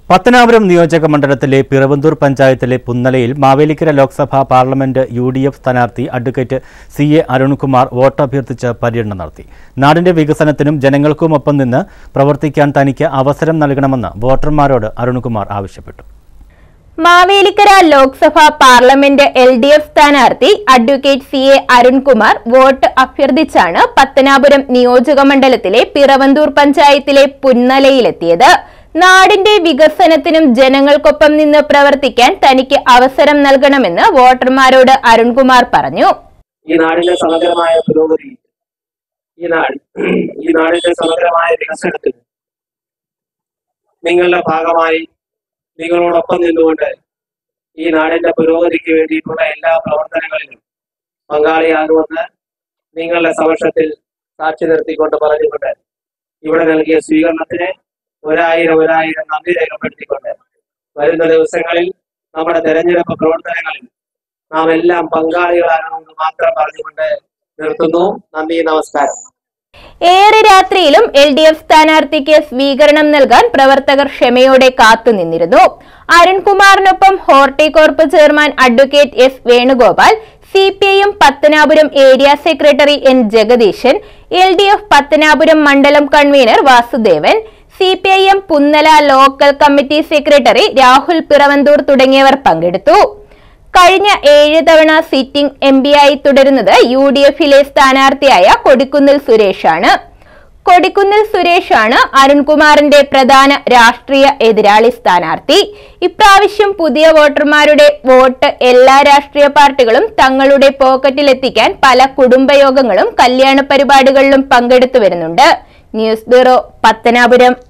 പത്തനാപുരം നിയോജക മണ്ഡലത്തിലെ പിറവന്തൂർ പഞ്ചായത്തിലെ പുന്നലയിൽ മാവേലിക്കര ലോക്സഭാ പാർലമെന്റ് യുഡിഎഫ് സ്ഥാനാർത്ഥി അഡ്വക്കേറ്റ് CA അരുൺകുമാർ വോട്ടഭ്യർത്ഥിച്ച് പര്യടനം നടത്തി. നാടിന്റെ വികസനത്തിനും ജനങ്ങൾക്കുമൊപ്പം നിന്ന് പ്രവർത്തിക്കാൻ തനിക്ക് അവസരം നൽകണമെന്ന് വോട്ടർമാരോട് അരുൺകുമാർ ആവശ്യപ്പെട്ടു. മാവേലിക്കര ലോക്സഭാ പാർലമെന്റ് LDF സ്ഥാനാർത്ഥി അഡ്വക്കേറ്റ് CA അരുൺകുമാർ വോട്ട് അഭ്യർത്ഥിച്ചാണ് പത്തനാപുരം നിയോജക മണ്ഡലത്തിലെ പിറവന്തൂർ പഞ്ചായത്തിലെ പുന്നലയിലെത്തിയത്. നാടിന്റെ വികസനത്തിനും ജനങ്ങൾക്കൊപ്പം നിന്ന് പ്രവർത്തിക്കാൻ തനിക്ക് അവസരം നൽകണമെന്ന് വോട്ടർമാരോട് അരുൺകുമാർ പറഞ്ഞു. ഈ നാടിന്റെ സമഗ്രമായ പുരോഗതി, ഈ നാടിന്റെ സമഗ്രമായ വികസനത്തിൽ നിങ്ങളുടെ ഭാഗമായി നിങ്ങളോടൊപ്പം നിന്നുകൊണ്ട് ഈ നാടിന്റെ പുരോഗതിക്ക് വേണ്ടിയിട്ടുള്ള എല്ലാ പ്രവർത്തനങ്ങളിലും പങ്കാളിയാകുമെന്ന് നിങ്ങളുടെ സമക്ഷത്തിൽ സാക്ഷി നിർത്തിക്കൊണ്ട് പറഞ്ഞുകൊണ്ട് ഇവിടെ നൽകിയ സ്വീകരണത്തിന് ഒരായിരം നന്ദി രേഖപ്പെടുത്തിക്കൊണ്ട് വരുന്ന ദിവസങ്ങളിൽ നമ്മുടെ തെരഞ്ഞെടുപ്പ് പ്രവർത്തനങ്ങളിൽ നാം എല്ലാം പങ്കാളികളാകണമെന്ന് മാത്രം പറഞ്ഞുകൊണ്ട് നിർത്തുന്നു. നന്ദി, നമസ്കാരം. ഏറെ രാത്രിയിലും LDF സ്ഥാനാർത്ഥിക്ക് സ്വീകരണം നൽകാൻ പ്രവർത്തകർ ക്ഷമയോടെ കാത്തുനിന്നിരുന്നു. അരുൺകുമാറിനൊപ്പം Horticorp chairman advocate S Venugopal, CPIM Pathanapuram area secretary N Jagadeesan, LDF Pathanapuram മണ്ഡലം convener Vasudevan, CPIM Punnala local committee secretary Rahul Piravanthur തുടങ്ങിയവർ പങ്കെടുത്തു. കഴിഞ്ഞ 7 തവണ സിറ്റിംഗ് MP ആയി തുടരുന്നത് UDFിലെ സ്ഥാനാർത്ഥിയായ കൊടിക്കുന്നിൽ സുരേഷാണ്. കൊടിക്കുന്നിൽ സുരേഷാണ് അരുൺകുമാറിന്റെ പ്രധാന രാഷ്ട്രീയ എതിരാളി സ്ഥാനാർത്ഥി. ഇപ്രാവശ്യം പുതിയ വോട്ടർമാരുടെ വോട്ട് എല്ലാ രാഷ്ട്രീയ പാർട്ടികളും തങ്ങളുടെ പോക്കറ്റിലെത്തിക്കാൻ പല കുടുംബയോഗങ്ങളും കല്യാണ പരിപാടികളിലും പങ്കെടുത്തു വരുന്നുണ്ട്. News bureau, Pathanapuram.